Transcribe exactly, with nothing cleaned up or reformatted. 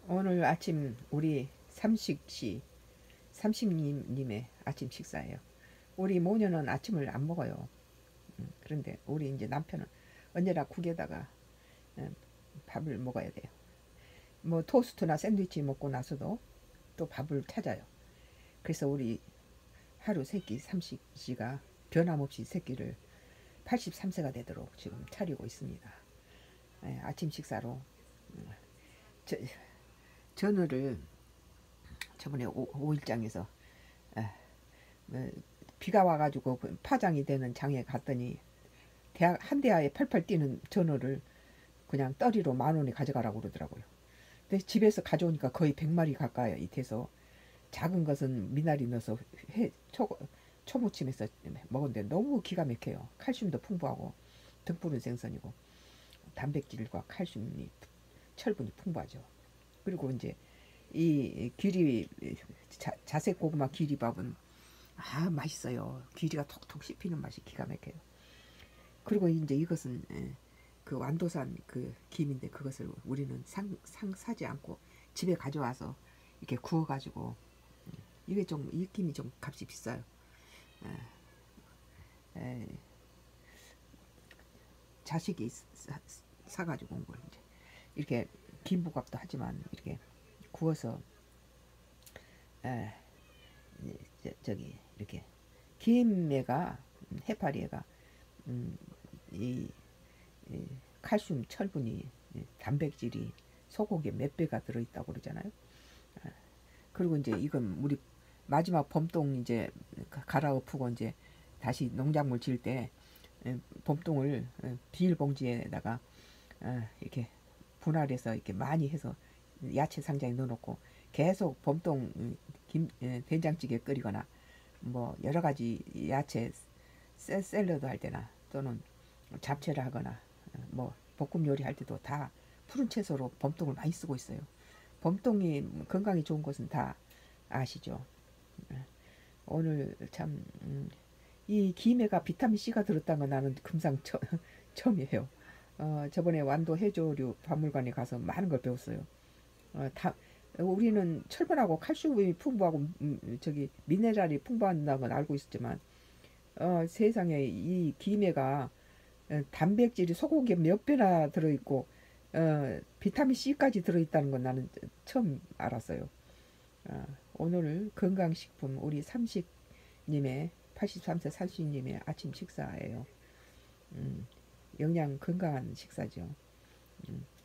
오늘 아침 우리 삼식씨, 삼식님의 아침 식사예요. 우리 모녀는 아침을 안 먹어요. 음, 그런데 우리 이제 남편은 언제나 국에다가 음, 밥을 먹어야 돼요. 뭐 토스트나 샌드위치 먹고 나서도 또 밥을 찾아요. 그래서 우리 하루 세끼 삼식씨가 변함없이 세끼를 팔십삼 세가 되도록 지금 차리고 있습니다. 예, 아침 식사로 저, 전어를 저번에 오, 일장에서 뭐 비가 와가지고 파장이 되는 장에 갔더니 대학 한 대야에 펄펄 뛰는 전어를 그냥 떠리로 만 원에 가져가라고 그러더라고요. 근데 집에서 가져오니까 거의 백 마리 가까이 돼서 작은 것은 미나리 넣어서 회, 초, 초무침해서 먹었는데 너무 기가 막혀요. 칼슘도 풍부하고 등푸른 생선이고 단백질과 칼슘이 철분이 풍부하죠. 그리고 이제 이 귀리 자, 자색 고구마 귀리밥은 아 맛있어요. 귀리가 톡톡 씹히는 맛이 기가 막혀요. 그리고 이제 이것은 예, 그 완도산 그 김인데 그것을 우리는 상, 상 사지 않고 집에 가져와서 이렇게 구워가지고 이게 좀 이 김이 좀 값이 비싸요. 에, 에, 자식이 사, 사가지고 온 걸 이제 이렇게 김부각도 하지만 이렇게 구워서 에, 저, 저기 이렇게 김애가 해파리애가 음, 이, 이 칼슘, 철분이 단백질이 소고기에 몇 배가 들어있다고 그러잖아요. 그리고 이제 이건 우리 마지막 봄동 이제 갈아엎고 이제 다시 농작물 지을 때 봄동을 비닐봉지에다가 이렇게 분할해서 이렇게 많이 해서 야채 상자에 넣어놓고 계속 봄동 김 된장찌개 끓이거나 뭐 여러 가지 야채 샐러드 할 때나 또는 잡채를 하거나 뭐 볶음 요리 할 때도 다 푸른 채소로 봄동을 많이 쓰고 있어요. 봄동이 건강에 좋은 것은 다 아시죠? 오늘 참, 음, 이 김에가 비타민 C가 들었다는 건 나는 금상 처, 처음이에요. 어, 저번에 완도 해조류 박물관에 가서 많은 걸 배웠어요. 어, 다, 우리는 철분하고 칼슘이 풍부하고 음, 저기 미네랄이 풍부한다는 건 알고 있었지만 어, 세상에 이 김에가 어, 단백질이 소고기에 몇 배나 들어있고 어, 비타민 C까지 들어있다는 건 나는 처음 알았어요. 어, 오늘 건강식품 우리 삼식님의 팔십삼 세 삼식님의 아침 식사예요. 음, 영양 건강한 식사죠. 음,